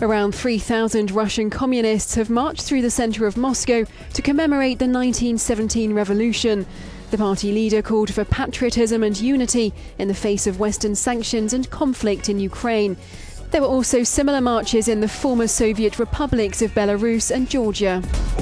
Around 3,000 Russian communists have marched through the centre of Moscow to commemorate the 1917 revolution. The party leader called for patriotism and unity in the face of Western sanctions and conflict in Ukraine. There were also similar marches in the former Soviet republics of Belarus and Georgia.